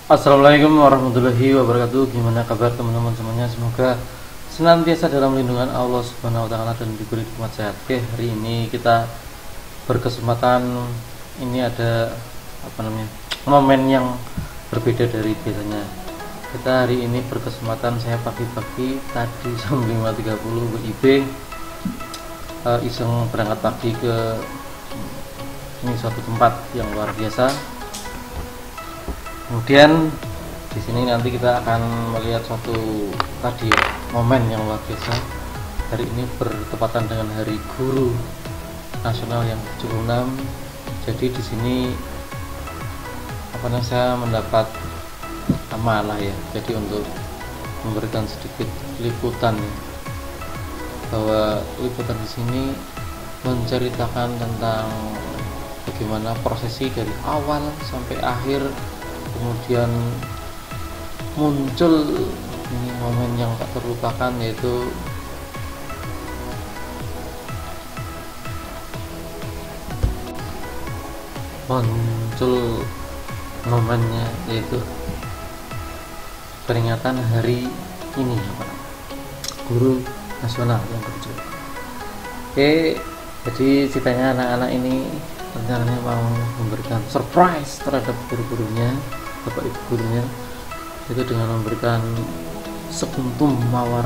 Assalamualaikum warahmatullahi wabarakatuh. Gimana kabar teman-teman semuanya? Semoga senantiasa dalam lindungan Allah Subhanahu wa taala dan diberi nikmat sehat. Oke, hari ini kita berkesempatan ini ada momen yang berbeda dari biasanya. Kita hari ini berkesempatan saya pagi-pagi tadi jam 5.30 WIB iseng berangkat pagi ke ini suatu tempat yang luar biasa. Kemudian di sini nanti kita akan melihat suatu momen yang luar biasa. Hari ini bertepatan dengan Hari Guru Nasional yang ke-76. Jadi di sini saya mendapat amanah ya. Jadi untuk memberikan sedikit liputan ya, bahwa liputan di sini menceritakan tentang bagaimana prosesi dari awal sampai akhir. Kemudian muncul ini momen yang tak terlupakan, yaitu momennya yaitu peringatan hari ini Guru Nasional yang ke-7. Oke, jadi ceritanya anak-anak ini rencananya mau memberikan surprise terhadap guru-gurunya, bapak ibu gurunya, itu dengan memberikan sekuntum mawar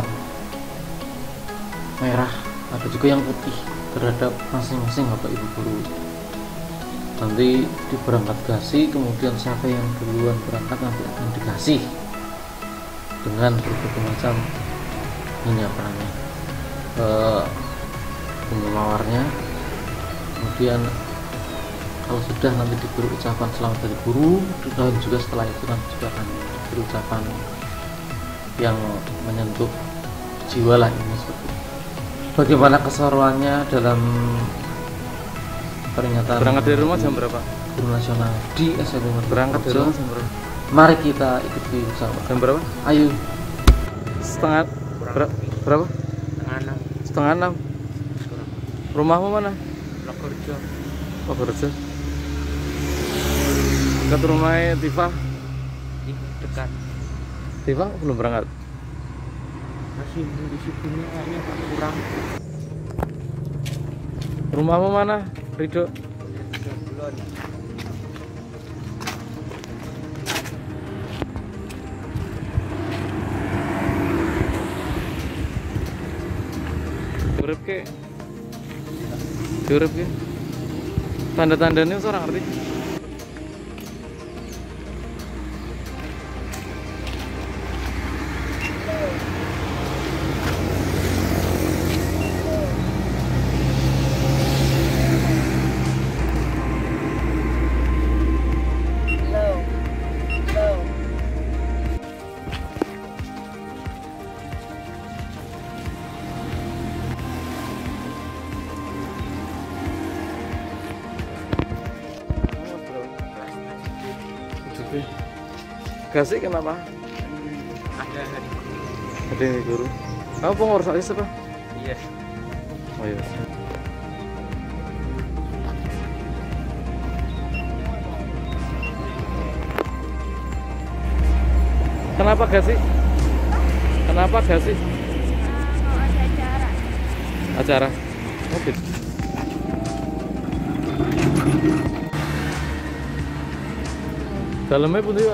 merah, ada juga yang putih, terhadap masing-masing bapak ibu guru. Nanti diberangkatkan, kemudian siapa yang duluan berangkat nanti akan dikasih dengan berbagai macam ini bunga mawarnya. Kemudian kalau sudah nanti diberi ucapan selamat dari guru, dan juga setelah itu nanti juga akan diberi ucapan yang menyentuh jiwa lah ini seperti itu. Bagaimana keseruannya dalam peringatan berangkat dari rumah jam berapa? Guru Nasional di SMP berangkat dari rumah jam berapa? Mari kita ikuti bersama. Jam berapa? Ayo. Berapa? Setengah 6. enam. Rumahmu mana? Lokerjo. Lokerjo. Dekat rumahnya Tifa? Dekat. Tifa belum berangkat? Masih di sini airnya kurang. Rumahmu mana, Rido? Belum. Durep ke? Tanda-tandanya seorang ngerti? Kasih kenapa? Ada yang guru. Kamu pengurus aja apa? Iya. Oh iya. Kenapa kasih? Kenapa kasih? Acara. Oke. Dalamnya pun dia.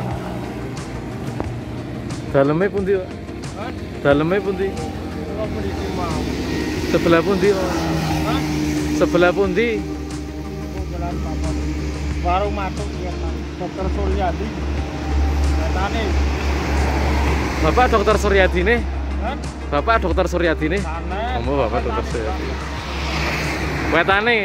Dalamnya pundi, Pak? Dalamnya pundi? Sebelah pundi, Pak? Sebelah pundi? Baru masuk ya, Dokter Suryadi. Katane. Bapak Dokter Suryadi nih? Bapak Dokter Suryadi nih? Kamu Bapak Dokter Suryadi. Wetane.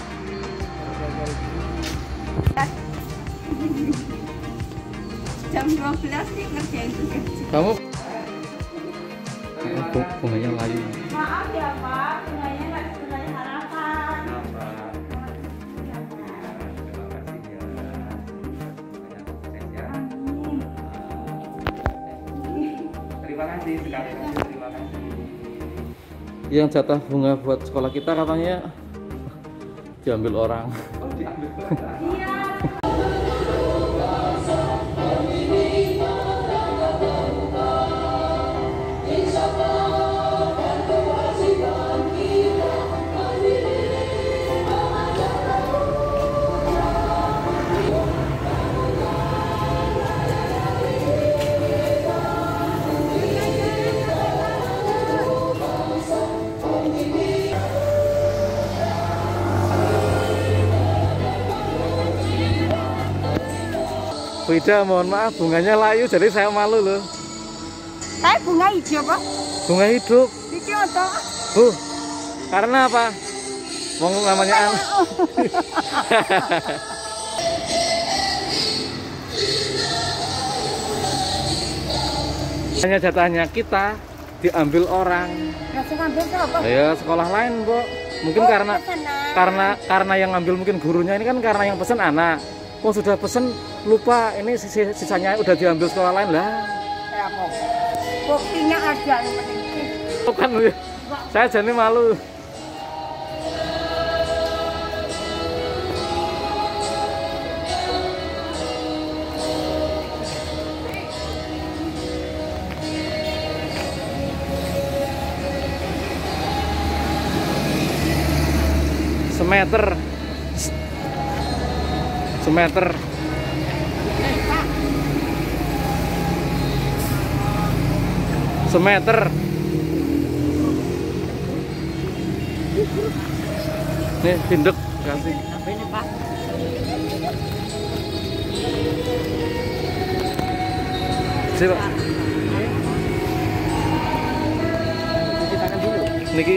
Jam 12 nih ngerjain tugas. Kamu bunganya layu. Maaf ya Pak, bunganya nggak sesuai harapan. Terima kasih sekali lagi, terima kasih. Yang jatah bunga buat sekolah kita katanya diambil orang. Iya. Bu Ida, mohon maaf bunganya layu jadi saya malu loh. Saya bunga hijau kok. Bunga hidup. Iki oto. Bu, karena apa? Mau namanya hanya jatahnya kita diambil orang. Ngasih ngambil apa? Ya sekolah lain, Bu. Mungkin karena yang ngambil mungkin gurunya ini kan karena yang pesen anak. Oh sudah pesen lupa ini sisanya udah diambil sekolah lain lah. Ya kok. Buktinya ada yang penting. Bukan, saya jadi malu. Semeter. Nih pindek kasih. Apa ini Pak? Sini Pak. Cuci tangan dulu. Niki.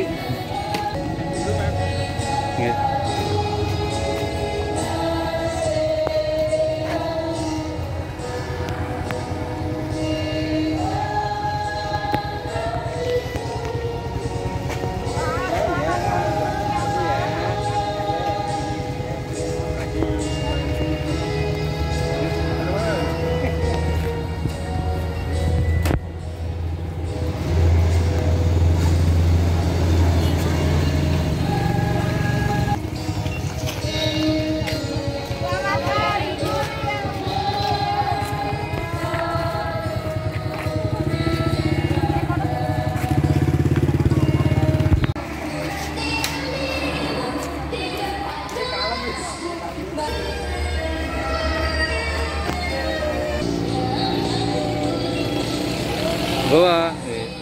Nggih. Bawa.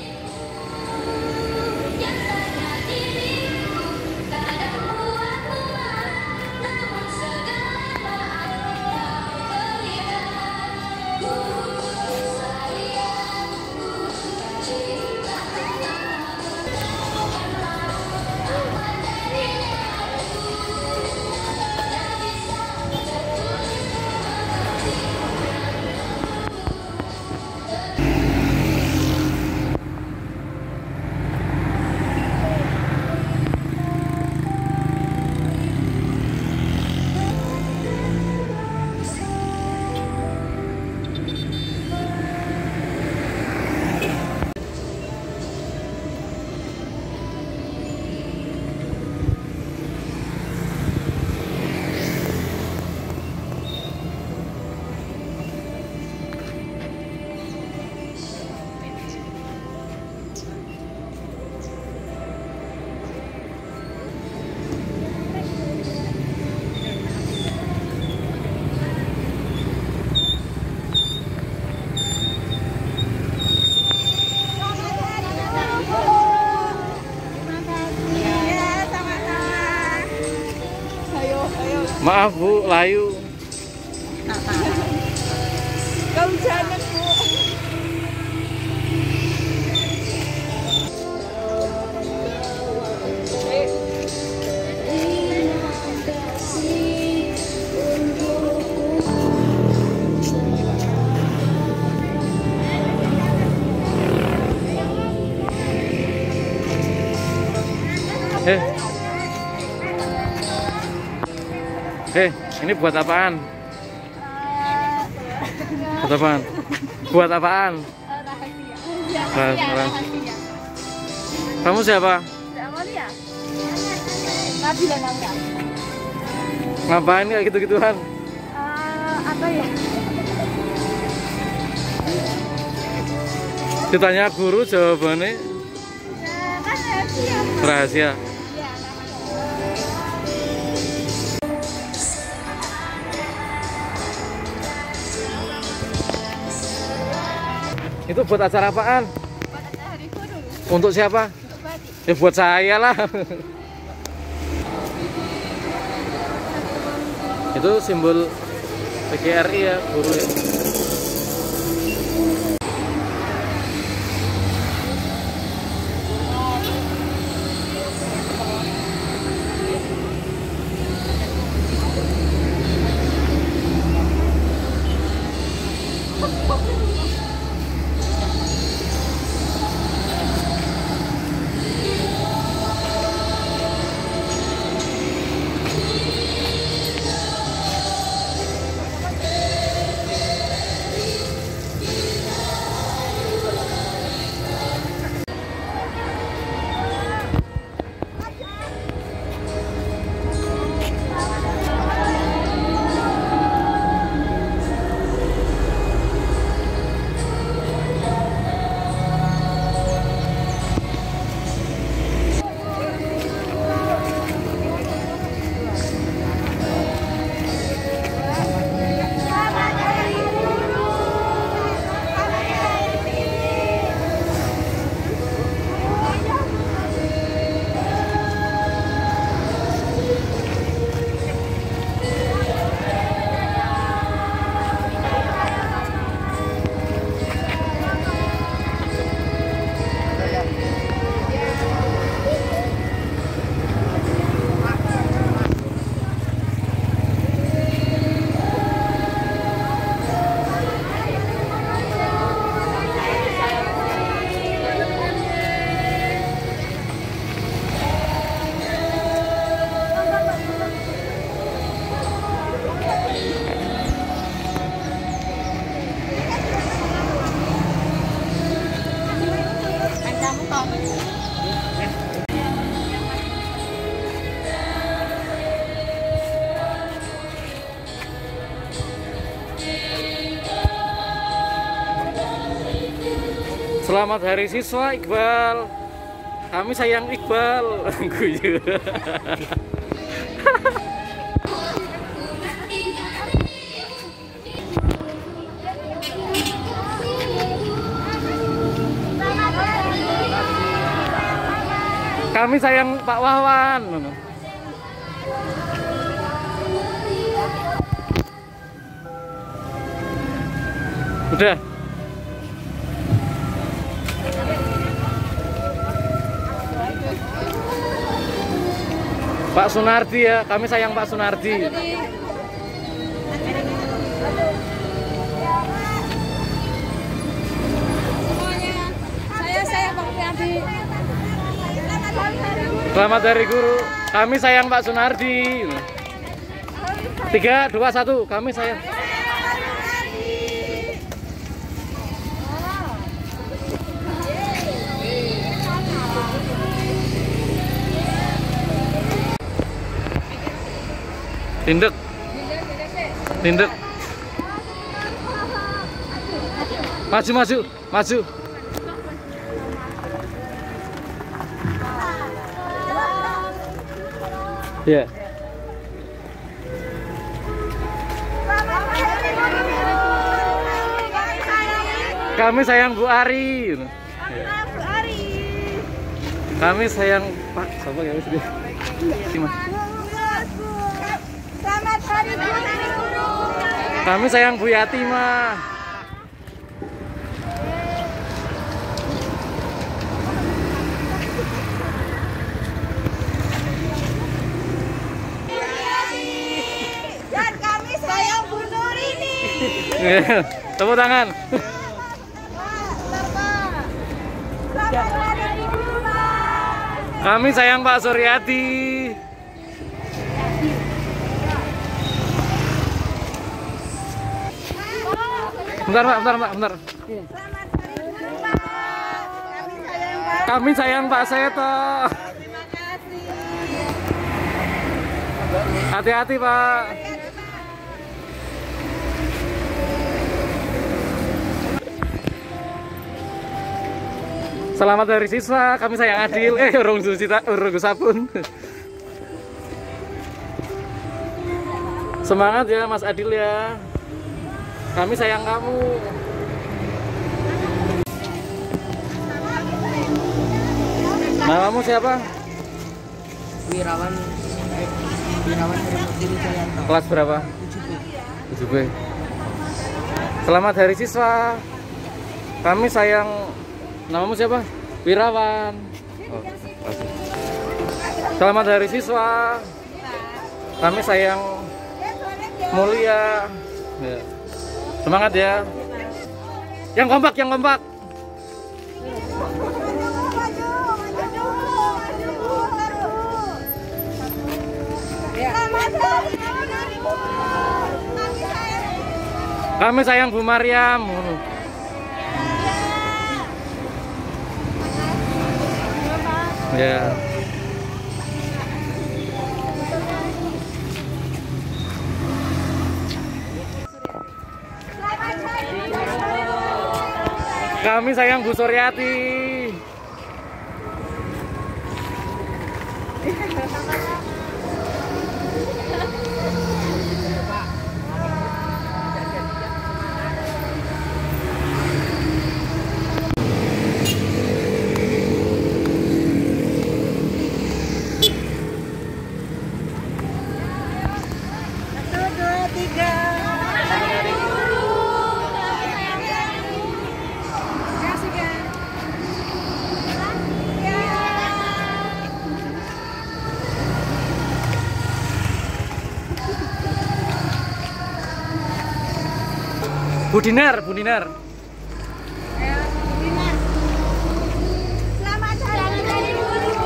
Maaf Bu, layu. Kehujanan Bu. Ini buat apaan? Buat apaan? Buat apaan? Rahasia. Kamu siapa? Amalia. Nabila Nauya. Ngapain kayak gitu-gituan? Apa ya? Ditanya guru jawabannya Kan rahasia. rahasia. Itu buat acara apaan? Buat acara hari guru. Untuk siapa? Untuk Batik. Ya buat saya lah. Itu simbol PGRI ya, guru ya. Selamat Hari Siswa Iqbal. Kami sayang Iqbal. Guyu. Kami sayang Pak Wawan. Udah. Pak Sunardi ya, kami sayang Pak Sunardi. Saya Pak Sunardi. Selamat Hari Guru. Kami sayang Pak Sunardi. 3, 2, 1. Kami sayang. Tindek. Tindek. Maju, maju, maju. Ya. Kami sayang Bu Ari. Kami sayang Pak. Siapa ya wis dia? Selamat Hari Guru. Kami sayang Bu Yati mah. Dan kami sayang Bu Nurini. Tepuk tangan. Selamat Hari Guru. Kami sayang Pak Suryadi. Bentar Pak, bentar Pak, bentar. Kami sayang Pak Seto. Terima kasih. Hati-hati Pak. Selamat Hari Siswa, kami sayang Adil. Urung sabun. Semangat ya Mas Adil ya. Kami sayang kamu. Namamu siapa? Wirawan Heri Wijayanto. Kelas berapa? 7B. 7B. Juga. Selamat Hari Siswa. Kami sayang. Namamu siapa? Wirawan. Oh, kasih. Selamat Hari Siswa. Kami sayang Mulia. Ya. Semangat ya. Yang kompak, yang kompak. Kami sayang Bu Mariam. Ya. Kami sayang Bu Suryati. Bu Dinar, Bu Dinar. Selamat Hari Guru.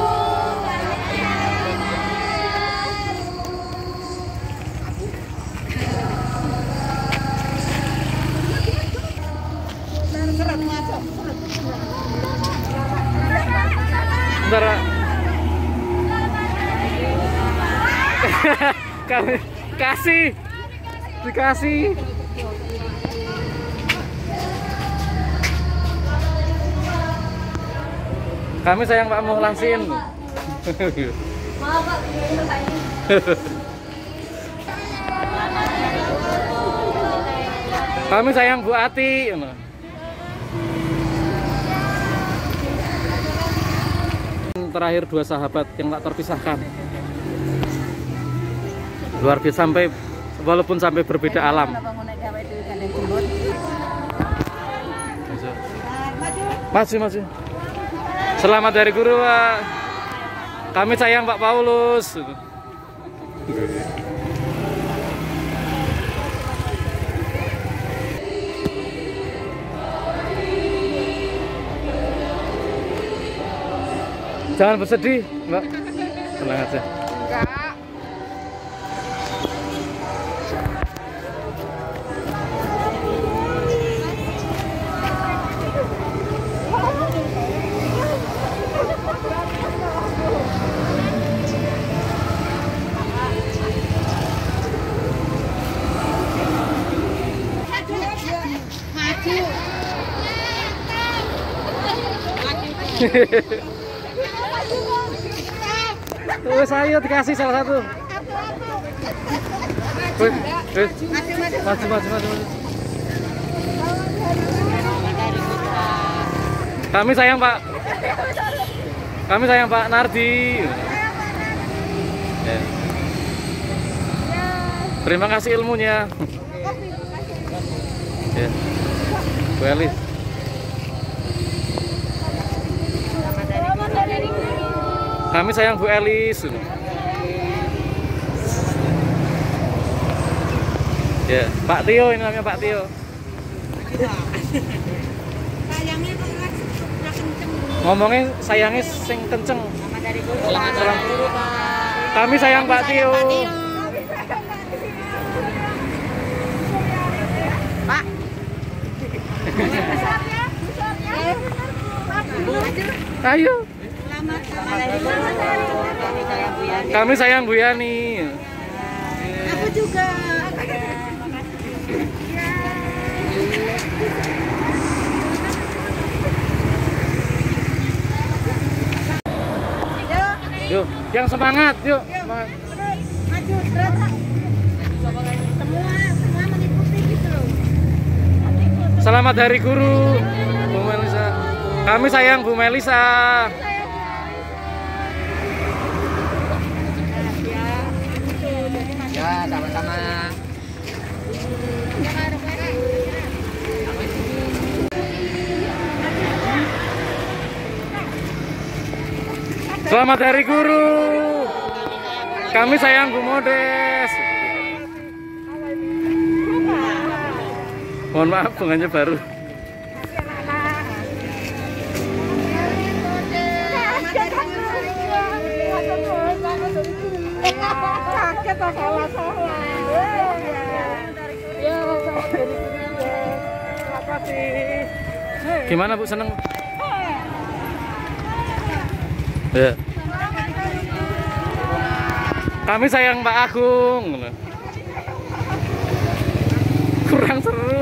Bentar. Kami kasih. Dikasih. Kami sayang Pak Muhlasin. Kami sayang Bu Ati. Terakhir dua sahabat yang tak terpisahkan. Luar biasa sampai walaupun sampai berbeda alam. Maju. Selamat Hari Guru, Pak. Kami sayang Pak Paulus. Jangan bersedih, Mbak. Tenang aja. Terus ayo dikasih salah satu. Maju. Kami sayang Pak. Kami sayang Pak Nardi. Ya. Terima kasih ilmunya. Ya. Bu Elis. Kami sayang Bu Elis. Ya, Pak Tio ini namanya Pak Tio. Sayangnya kenceng. Ngomongnya sayangnya sing kenceng. Selamat Guru, Pak. Kami sayang Pak Tio. Pak. Ayo. Kami sayang Bu Yani. Aku juga. Yuk, yang semangat, yuk. Semangat. Maju terus. Semua mengikuti gitu loh. Selamat Hari Guru, Bu Melisa. Kami sayang Bu Melisa. Ya, sama-sama. Selamat Hari Guru. Kami sayang Bu Modes. Mohon maaf bunganya baru. Gimana Bu, seneng? Ya. Kami sayang Pak Agung. Kurang seru.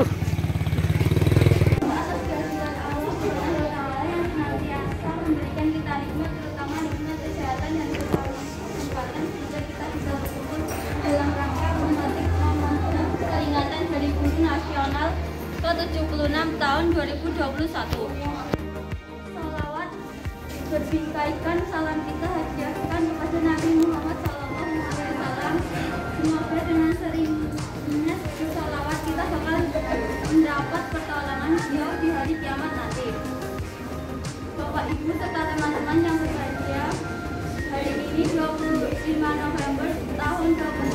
Nasional ke-76 tahun 2021. Salawat berbingkaikan salam kita hadiahkan kepada Nabi Muhammad SAW. Semoga dengan seringnya salawat kita bakal mendapat pertolongan beliau di hari kiamat nanti. Bapak Ibu serta teman-teman yang berbahagia, hari ini 25 November tahun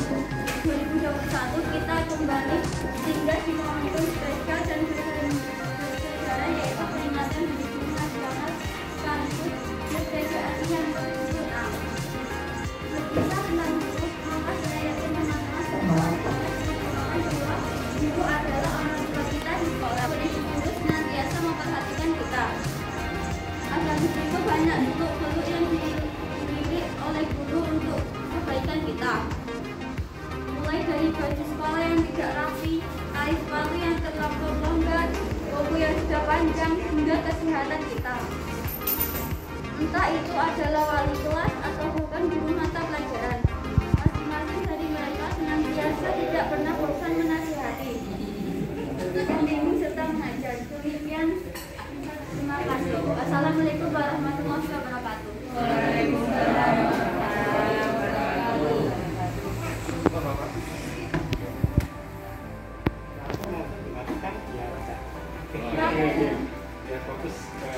2021 kita kembali tinggal di momentum spesial dan bersejarah yaitu peringatan Hari Guru Nasional sekaligus Merdeka yang ke-76. Berkisah tentang guru, maka saya yakin teman-teman semua bahwa guru adalah orang tua kita di sekolah. Guru senantiasa memperhatikan kita. Agar itu banyak bentuk yang dimiliki oleh guru untuk kebaikan kita. Mulai dari baju sekolah yang tidak rapi, kain sepatu yang terlampau longgar, buku yang sudah panjang, hingga kesehatan kita. Entah itu adalah wali kelas atau bukan guru mata pelajaran, masing-masing dari mereka senantiasa tidak pernah bosan menasihati, membimbing serta mengajar. Demikian, terima kasih. Wassalamualaikum warahmatullahi wabarakatuh. Waalaikumsalam. Ya fokus ke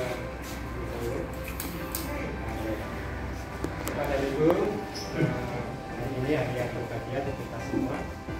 kepada Ibu. Ini hari yang berbahagia untuk kita semua,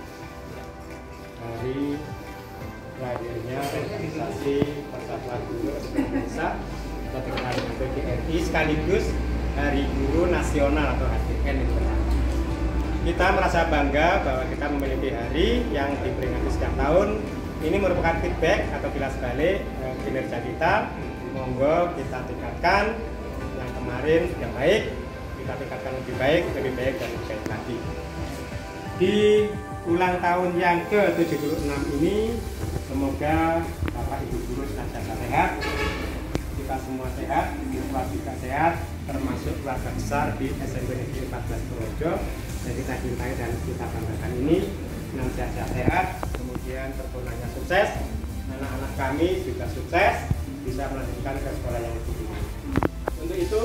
hari lahirnya organisasi Persatuan Guru Indonesia atau dikenal dengan PGRI, sekaligus Hari Guru Nasional atau HGN itu. Kita merasa bangga bahwa kita memiliki hari yang diperingati setiap tahun. Ini merupakan feedback atau kilas balik kinerja kita. Monggo kita tingkatkan. Yang kemarin sudah baik, kita tingkatkan lebih baik dan lebih baik lagi. Di ulang tahun yang ke-76 ini, semoga Bapak Ibu Guru senantiasa sehat, kita semua sehat, siswa juga sehat, termasuk keluarga besar di SMP Negeri 14 Purworejo yang kita cintai dan kita banggakan ini senantiasa sehat. Kemudian pertulannya sukses, anak-anak kami juga sukses, bisa melanjutkan ke sekolah yang lebih tinggi. Untuk itu,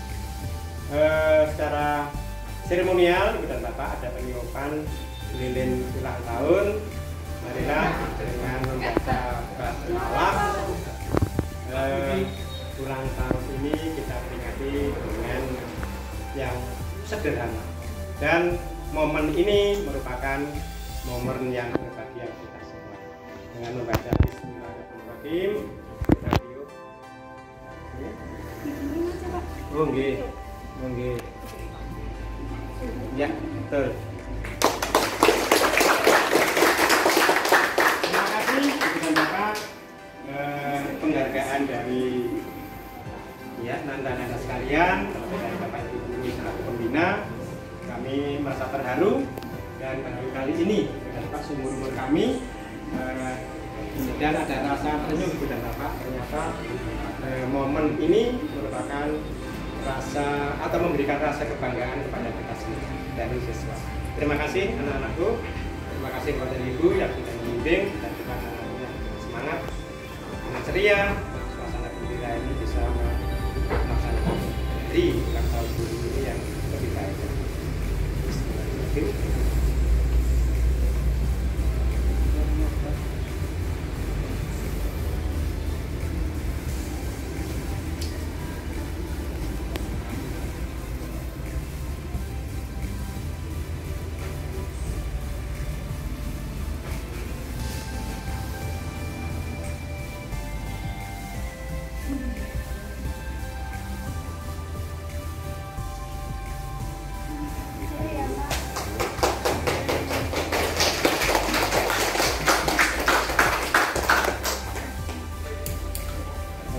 secara seremonial, Ibu dan Bapak, ada peniupan lilin ulang tahun. Marilah dengan membaca basmalah ulang tahun ini kita peringati dengan yang sederhana. Dan momen ini merupakan momen yang berbahagia kita semua. Dengan membaca Bismillahirrahmanirrahim, kita tiup. Oh nggih. Oh nggih. Ya, betul. Terima kasih Ibu dan Bapak, penghargaan dari nanda-nanda sekalian, dari Bapak Ibu Guru selaku pembina. Kami merasa terharu dan baru kali ini Bapak seumur-umur kami dan ada rasa terenyuh Ibu dan Bapak, ternyata momen ini merupakan rasa atau memberikan rasa kebanggaan kepada kita semua dari siswa. Terima kasih anak-anakku, terima kasih kepada Ibu yang sudah membimbing dan juga anak-anaknya semangat, dengan ceria, suasana gembira ini bisa melaksanakan dari ulang tahun guru ini yang lebih baik. Bismillahirrahmanirrahim.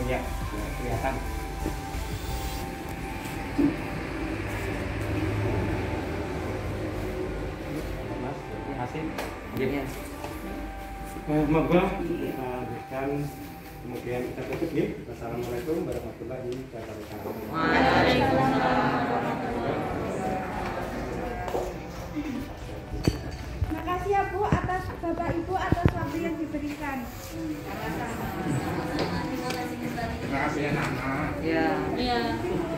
ya, kelihatan. Mas, terima kasih. Iya. Monggo kita lanjutkan, kemudian kita tutup ya. Wassalamualaikum warahmatullahi wabarakatuh. Makasih ya Bu atas Bapak Ibu atas waktu yang diberikan. Terima kasih ya Nana. Iya.